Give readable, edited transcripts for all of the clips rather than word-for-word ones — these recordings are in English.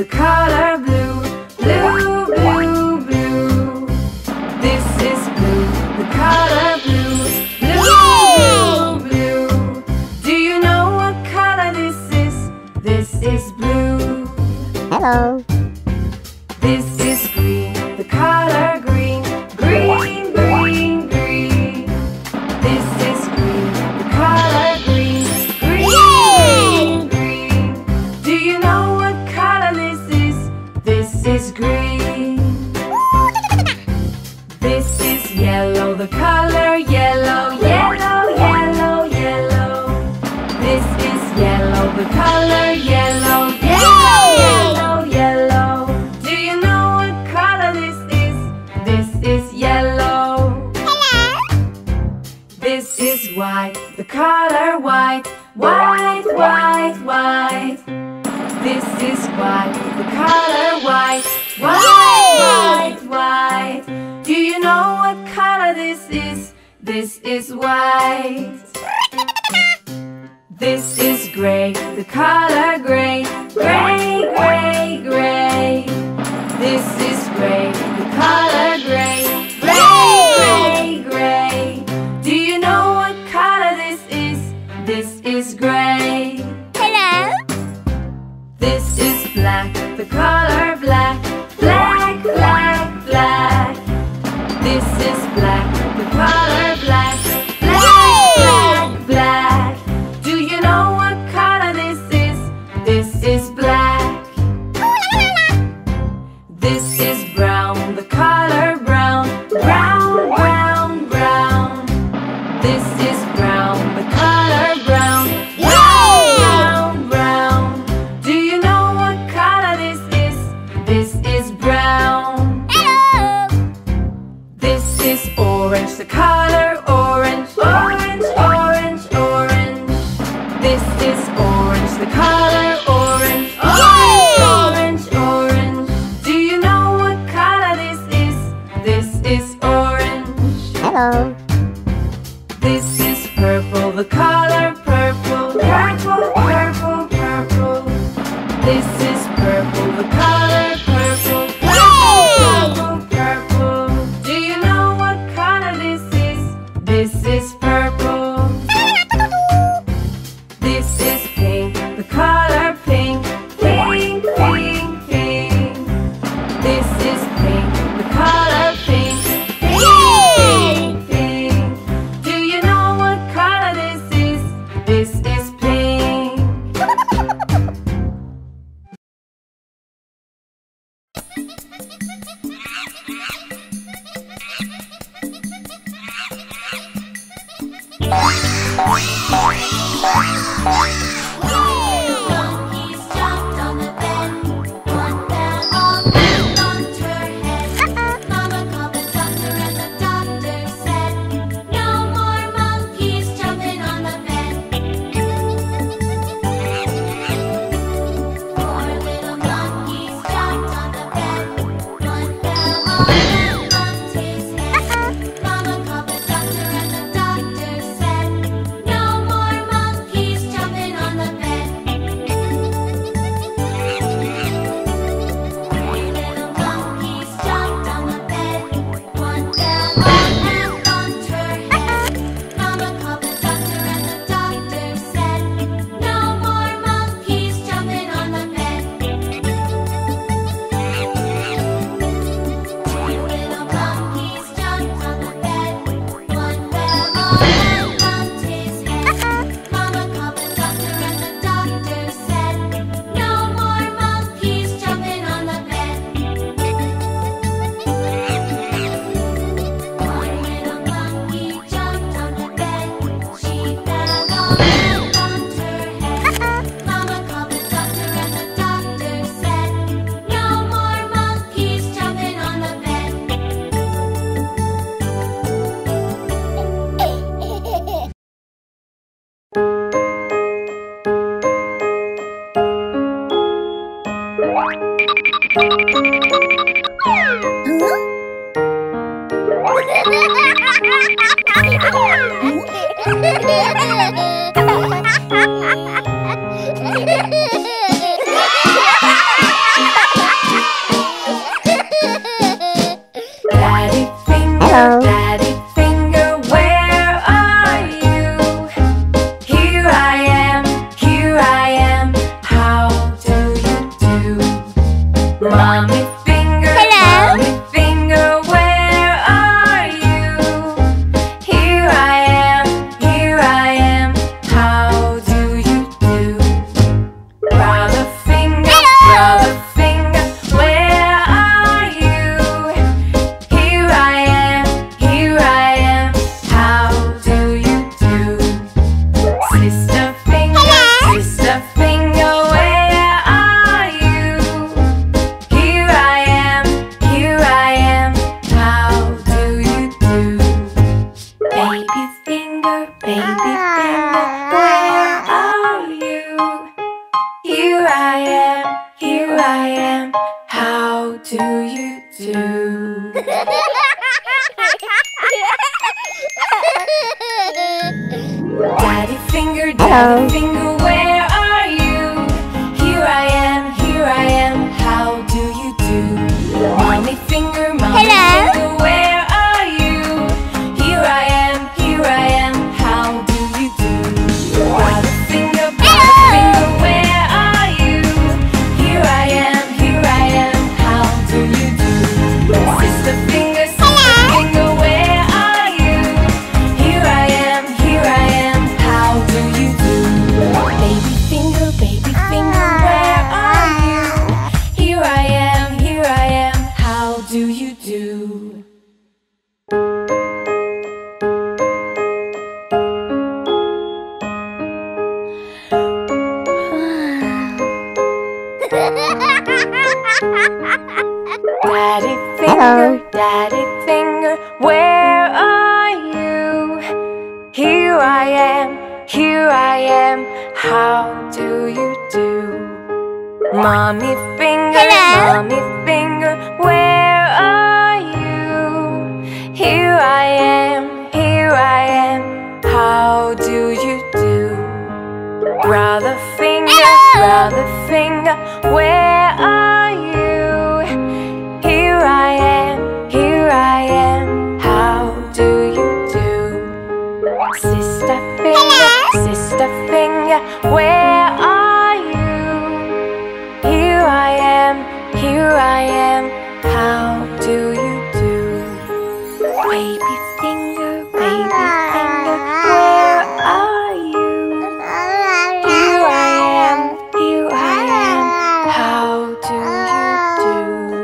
the color blue. Blue, blue, blue. This is blue, the color blue. Blue, blue, blue. Do you know what color this is? This is blue. Hello. This is green, the color green. Green, green, green. This is green, the color green. Green, green. Do you know what color this is? This is green. This is yellow, the color yellow. Yellow, yellow, yellow. This is yellow, the color yellow. Yellow, yellow, yellow. Do you know what color this is? This is yellow. This is white, the color white. White, white, white. This is white, the color white. White, white, white. Do you know what color this is? This is white. This is gray, the color gray. Gray, gray, gray. This is gray, the color gray. Gray, gray, gray. Do you know what color this is? This is gray. Hello. This is black, the color black. Black, black, black. This is black, the color black. Black, black, black. Do you know what color this is? This is black. This is brown, the color brown. Brown, brown, brown. This is brown, the color brown. Brown, brown, brown. Do you know what color this is? This is brown. Hello. This is orange, the color orange. Orange, orange, orange. This is orange, the color orange. Orange, orange, orange. Do you know what color this is? This is orange. Hello. This is purple, the color purple. Purple, purple, purple. This is purple, the color purple. Purple, purple, purple. Do you know what color this is? This is purple. This is pink, the color pink. Pink, pink, pink. This is pink, the color pink. Pink, pink. Do you know what color this is? This is pink. Monkeys jumped on the bed. One fell off and bumped her head. Mama called the doctor and the doctor said, "No more monkeys jumping on the bed." Four little monkeys jumped on the bed. One fell off and bumped his head. Mama called the doctor and the doctor said, "No more monkeys jumping on the bed." Three little monkeys jumped on the bed. One fell off and bumped her head. Mama called the doctor and the doctor said, "No more monkeys jumping on the bed." Two little monkeys jumped on the bed. One fell off and bumped his head. Mama called the doctor and the doctor said, "No more monkeys jumping on the bed." One little monkey jumped on the bed. She fell off and bumped her head. Mama called the doctor and the doctor said, "No more monkeys jumping on the bed." Huh? Mommy finger, Hello? mommy finger, where are you? Here I am, how do you do? Brother finger, brother finger, where are you? Here I am, how do you do? Sister finger, sister finger, where are you? Here I am, how do you do? Baby finger, where are you? Here I am, how do you do? Daddy finger, where are you? Here I am, how do you do? Mommy finger, where are you? Here I am, how do you do? Brother finger, where are you? Here I am, how do you do? Sister finger, where are you? Here I am, how do you do? Baby finger, where are you? Here I am, how do you do? Daddy finger, where are you? Here I am, how do you do? Mommy finger, where are you? Here I am, how do you do? Brother finger, where are you? Here I am, how do you do? Sister finger, where are you? Here I am, how do you do? Baby finger, where are you? Here I am, how do you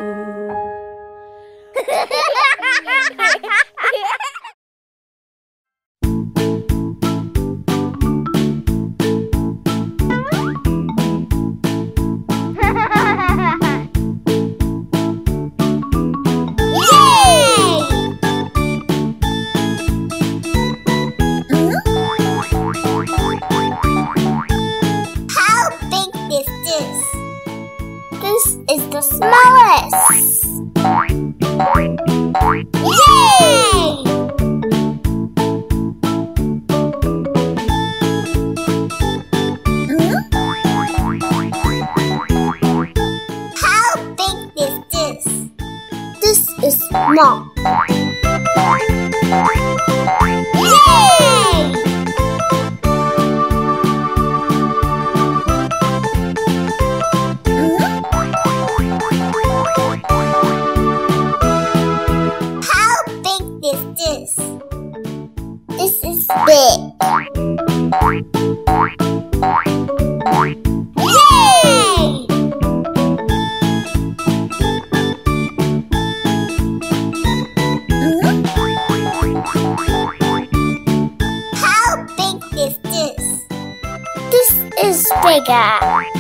How big is this? This is the smallest. Yay! How big is this? This is small. Yay! How big is this? This is big. Yay! How big is this? This is bigger.